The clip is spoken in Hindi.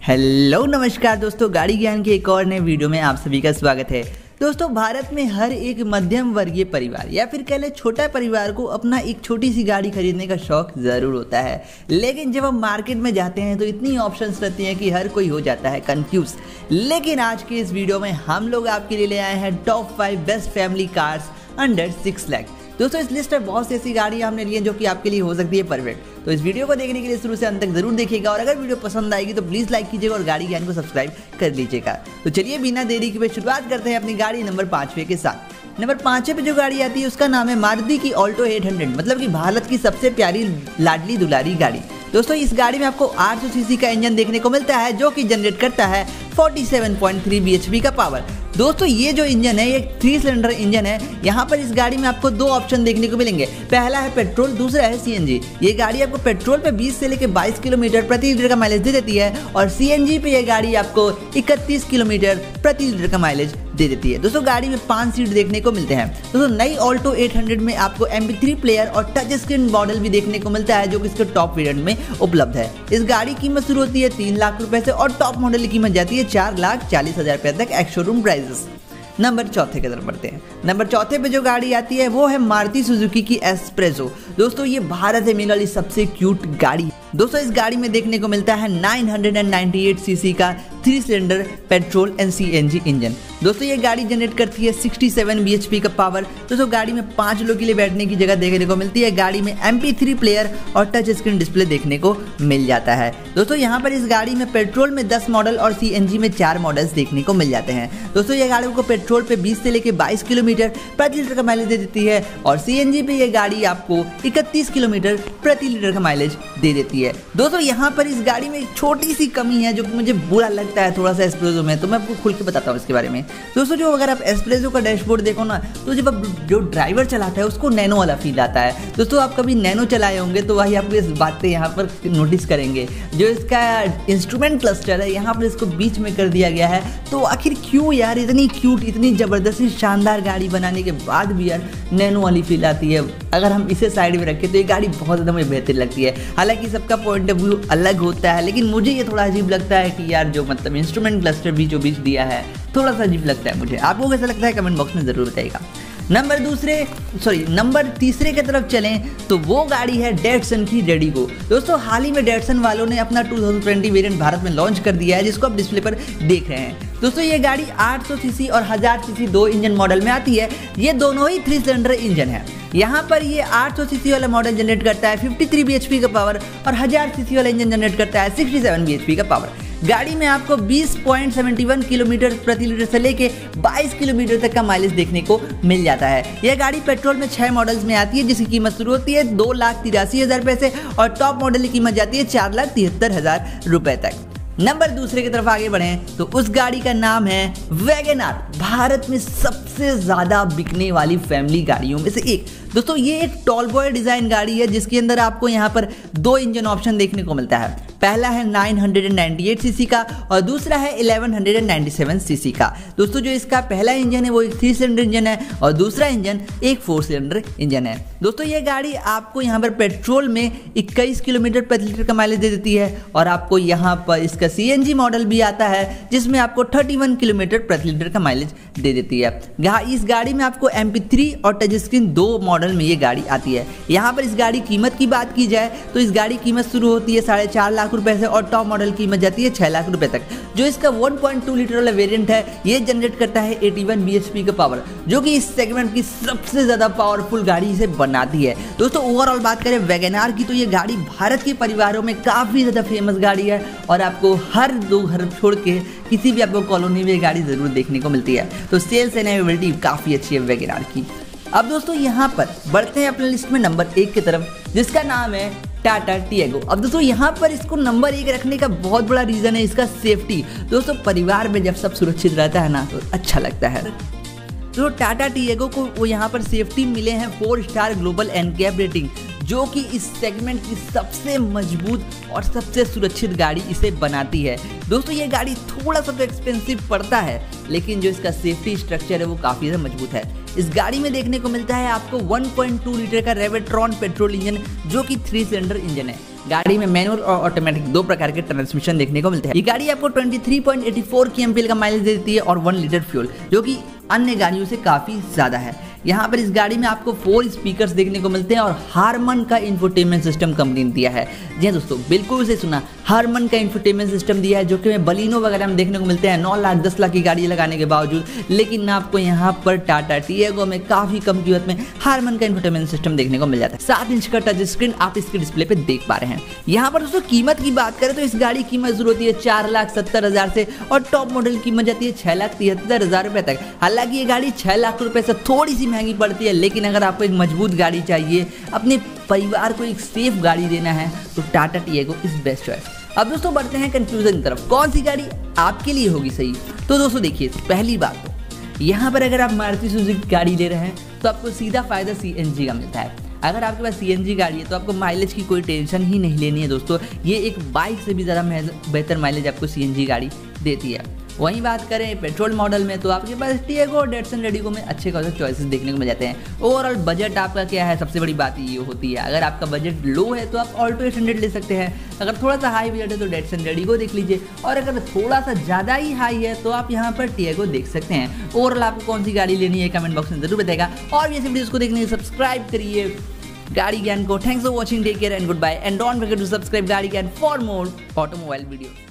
हेलो नमस्कार दोस्तों, गाड़ी ज्ञान के एक और नए वीडियो में आप सभी का स्वागत है। दोस्तों, भारत में हर एक मध्यम वर्गीय परिवार या फिर कह ले छोटा परिवार को अपना एक छोटी सी गाड़ी खरीदने का शौक ज़रूर होता है। लेकिन जब हम मार्केट में जाते हैं तो इतनी ऑप्शंस रहती हैं कि हर कोई हो जाता है कंफ्यूज। लेकिन आज के इस वीडियो में हम लोग आपके लिए ले आए हैं top 5 best family cars under 6 lakh. दोस्तों, इस लिस्ट में बहुत सी ऐसी गाड़ियाँ हमने ली हैं जो कि आपके लिए हो सकती है परफेक्ट। तो इस वीडियो को देखने के लिए शुरू से अंत तक जरूर देखिएगा और अगर वीडियो पसंद आएगी तो प्लीज़ लाइक कीजिएगा और गाड़ी ज्ञान को सब्सक्राइब कर लीजिएगा। तो चलिए बिना देरी के शुरुआत करते हैं अपनी गाड़ी नंबर 5 के साथ। नंबर 5 पे जो गाड़ी आती है उसका नाम है मारुति की ऑल्टो 800, मतलब कि भारत की सबसे प्यारी लाडली दुलारी गाड़ी। दोस्तों, इस गाड़ी में आपको 800 सीसी का इंजन देखने को मिलता है जो कि जनरेट करता है 47.3 bhp का पावर। दोस्तों, ये जो इंजन है ये 3 सिलेंडर इंजन है। यहाँ पर इस गाड़ी में आपको 2 ऑप्शन देखने को मिलेंगे। पहला है पेट्रोल, दूसरा है सीएनजी। ये गाड़ी आपको पेट्रोल पे 20 से लेकर 22 किलोमीटर प्रति लीटर का माइलेज दे देती है और सीएनजी पे ये गाड़ी आपको 31 किलोमीटर प्रति लीटर का माइलेज दे देती है। दोस्तों, गाड़ी में 5 सीट देखने को मिलते हैं। दोस्तों, नई ऑल्टो 800 में आपको MP3 प्लेयर और टच स्क्रीन मॉडल भी देखने को मिलता है जो कि इसके टॉप वेरिएंट में उपलब्ध है। इस गाड़ी की कीमत शुरू होती है 3 लाख रुपए से और टॉप मॉडल की कीमत जाती है 4,40,000 रुपए तक एक्स शोरूम प्राइसेस। नंबर 4 की तरफ बढ़ते हैं। नंबर 4 पे जो गाड़ी आती है वो है मारुति सुजुकी की एस्प्रेसो। दोस्तों, ये भारत में मिलने वाली सबसे क्यूट गाड़ी। दोस्तों, इस गाड़ी में देखने को मिलता है 998 सीसी का 3 cylinder petrol and CNG engine. दोस्तों, ये गाड़ी जनरेट करती है 67 bhp का पावर। दोस्तों, गाड़ी में 5 लोगों के लिए बैठने की जगह देखने को मिलती है। गाड़ी में MP3 प्लेयर और टच स्क्रीन डिस्प्ले देखने को मिल जाता है। दोस्तों, यहाँ पर इस गाड़ी में पेट्रोल में 10 मॉडल और सीएनजी में 4 मॉडल्स देखने को मिल जाते हैं। दोस्तों, ये गाड़ी को पेट्रोल पे 20 से लेकर 22 किलोमीटर प्रति लीटर का माइलेज दे देती है और सीएनजी पे ये गाड़ी आपको 31 किलोमीटर प्रति लीटर का माइलेज दे देती है। दोस्तों, यहाँ पर इस गाड़ी में एक छोटी सी कमी है जो कि मुझे बुरा लगता है थोड़ा सा एस्प्रेसो में, तो मैं आपको खुल के बताता हूँ इसके बारे में। दोस्तों, जो अगर आप एस्प्रेसो का डैशबोर्ड देखो ना तो जब जो ड्राइवर चलाता है उसको नैनो वाला फील आता है। दोस्तों, आप कभी नैनो चलाए होंगे तो वही आपको इस बातें यहाँ पर नोटिस करेंगे। जो इसका इंस्ट्रूमेंट क्लस्टर है यहाँ पर इसको बीच में कर दिया गया है। तो आखिर क्यों यार इतनी क्यूट, इतनी ज़बरदस्ती शानदार गाड़ी बनाने के बाद भी यार नैनो वाली फील आती है। अगर हम इसे साइड में रखें तो ये गाड़ी बहुत ज़्यादा मुझे बेहतर लगती है। हालांकि सबका पॉइंट ऑफ व्यू अलग होता है, लेकिन मुझे ये थोड़ा अजीब लगता है कि यार जो मतलब इंस्ट्रूमेंट क्लस्टर बीचों बीच दिया है थोड़ा सा अजीब लगता है मुझे। आपको कैसा लगता है कमेंट बॉक्स में ज़रूर बताइएगा। नंबर 3 की तरफ चलें तो वो गाड़ी है डेटसन की रेडिगो। दोस्तों, हाल ही में डेटसन वालों ने अपना 2020 वेरिएंट भारत में लॉन्च कर दिया है जिसको आप डिस्प्ले पर देख रहे हैं। दोस्तों, ये गाड़ी 800 सीसी और 1000 सीसी 2 इंजन मॉडल में आती है। ये दोनों ही 3 सिलेंडर इंजन है। यहाँ पर ये 800 सीसी वाला मॉडल जनरेट करता है 53 bhp का पावर और 1000 सीसी वाला इंजन जनरेट करता है 67 bhp का पावर। गाड़ी में आपको 20.71 किलोमीटर प्रति लीटर से लेके 22 किलोमीटर तक का माइलेज देखने को मिल जाता है। यह गाड़ी पेट्रोल में 6 मॉडल्स में आती है जिसकी कीमत शुरू होती है 2,83,000 रुपए से और टॉप मॉडल की कीमत जाती है 4,73,000 रुपए तक। नंबर 2 की तरफ आगे बढ़ें तो उस गाड़ी का नाम है वैगनआर, भारत में सबसे ज़्यादा बिकने वाली फैमिली गाड़ियों में से एक। दोस्तों, ये एक टॉल बॉय डिज़ाइन गाड़ी है जिसके अंदर आपको यहाँ पर 2 इंजन ऑप्शन देखने को मिलता है। पहला है 998 सीसी का और दूसरा है 1197 सीसी का। दोस्तों, जो इसका पहला इंजन है वो एक 3 सिलेंडर इंजन है और दूसरा इंजन एक 4 सिलेंडर इंजन है। दोस्तों, ये गाड़ी आपको यहाँ पर पेट्रोल में 21 किलोमीटर प्रति लीटर का माइलेज दे देती है और आपको यहाँ पर इसका सीएनजी मॉडल भी आता है जिसमें आपको 31 किलोमीटर प्रति लीटर का माइलेज दे देती है। इस गाड़ी में आपको MP3 और टच स्क्रीन 2 मॉडल में ये गाड़ी आती है। यहाँ पर इस गाड़ी कीमत की बात की जाए तो इस गाड़ी कीमत शुरू होती है 4.5 लाख रुपए से और टॉप मॉडल की कीमत जाती है 6 लाख रुपए तक। जो इसका 1.2 लीटर वाला वेरिएंट है ये जनरेट करता है 81 bhp का पावर, जो कि इस सेगमेंट की सबसे ज़्यादा पावरफुल गाड़ी इसे बनाती है। दोस्तों, ओवरऑल बात करें वैगनआर की तो ये गाड़ी भारत के परिवारों में काफ़ी ज़्यादा फेमस गाड़ी है और आपको हर 2 घर छोड़ के किसी भी आपको कॉलोनी में गाड़ी ज़रूर देखने को मिलती है। तो सेल्स एंड अवेलेबिलिटी काफ़ी अच्छी है वैगनआर की। अब दोस्तों, यहाँ पर बढ़ते हैं अपने लिस्ट में नंबर 1 की तरफ जिसका नाम है टाटा टिएगो। अब दोस्तों, यहाँ पर इसको नंबर 1 रखने का बहुत बड़ा रीज़न है इसका सेफ्टी। दोस्तों, परिवार में जब सब सुरक्षित रहता है ना तो अच्छा लगता है। तो टाटा टिएगो को वो यहाँ पर सेफ्टी मिले हैं 4 स्टार ग्लोबल एनकैप रेटिंग, जो कि इस सेगमेंट की सबसे मजबूत और सबसे सुरक्षित गाड़ी इसे बनाती है। दोस्तों, ये गाड़ी थोड़ा सा तो एक्सपेंसिव पड़ता है लेकिन जो इसका सेफ्टी स्ट्रक्चर है वो काफ़ी ज़्यादा मजबूत है। इस गाड़ी में देखने को मिलता है आपको 1.2 लीटर का रेवेट्रॉन पेट्रोल इंजन, जो कि 3 सिलेंडर इंजन है। गाड़ी में मैनुअल और ऑटोमेटिक 2 प्रकार के ट्रांसमिशन देखने को मिलते हैं। ये गाड़ी आपको 23.84 kmpl का माइलेज देती है और 1 लीटर फ्यूल, जो कि अन्य गाड़ियों से काफ़ी ज़्यादा है। यहाँ पर इस गाड़ी में आपको 4 स्पीकर्स देखने को मिलते हैं और हारमन का इंफोटेनमेंट सिस्टम कंपनी ने दिया है। जी हाँ दोस्तों, बिल्कुल से सुना, हारमन का इंफोटेनमेंट सिस्टम दिया है, जो कि बलिनो वगैरह में देखने को मिलते हैं 9 लाख 10 लाख की गाड़ी लगाने के बावजूद। लेकिन आपको यहाँ पर टाटा टियागो में काफ़ी कम कीमत में हारमन का इंफोटेनमेंट सिस्टम देखने को मिल जाता है। 7 इंच का टच स्क्रीन आप इसके डिस्प्ले पे देख पा रहे हैं। यहाँ पर दोस्तों कीमत की बात करें तो इस गाड़ी की कीमत शुरू होती है 4,70,000 से और टॉप मॉडल की कीमत जाती है 6,73,000 रुपए तक। हालांकि ये गाड़ी 6 लाख रुपए से थोड़ी सी महंगी पड़ती है, लेकिन अगर आपको एक मजबूत गाड़ी चाहिए, अपने परिवार को एक सेफ गाड़ी देना है, तो Tata Tiago is best choice. अब दोस्तों बढ़ते हैं कंफ्यूजन की तरफ, कौन सी गाड़ी आपके लिए होगी सही। तो दोस्तों देखिए, पहली बात तो यहाँ पर अगर आप मारुति सुजुकी गाड़ी ले रहे हैं तो आपको सीधा फायदा CNG का मिलता है। अगर आपके पास CNG गाड़ी है तो आपको माइलेज की कोई टेंशन ही नहीं लेनी है दोस्तों। ये एक बाइक से भी ज़्यादा बेहतर माइलेज आपको CNG गाड़ी देती है। वहीं बात करें पेट्रोल मॉडल में तो आपके पास टियागो और डेटसन रेडिगो में अच्छे खासे चॉइसेस देखने को मिल जाते हैं। ओवरऑल बजट आपका क्या है, सबसे बड़ी बात ये होती है, अगर आपका बजट लो है तो आप ऑल्टो 800 ले सकते हैं। अगर थोड़ा सा हाई बजट है तो डेटसन रेडिगो देख लीजिए, और अगर थोड़ा सा ज़्यादा ही हाई है तो आप यहाँ पर टियागो देख सकते हैं। ओवरऑल आपको कौन सी गाड़ी लेनी है कमेंट बॉक्स में जरूर बताएगा, और भी ऐसे वीडियोस को देखने के लिए सब्सक्राइब करिए गाड़ी ज्ञान को। Thanks for watching, take care and good bye, and don't forget to subscribe Gaadi Gyaan for more automobile video.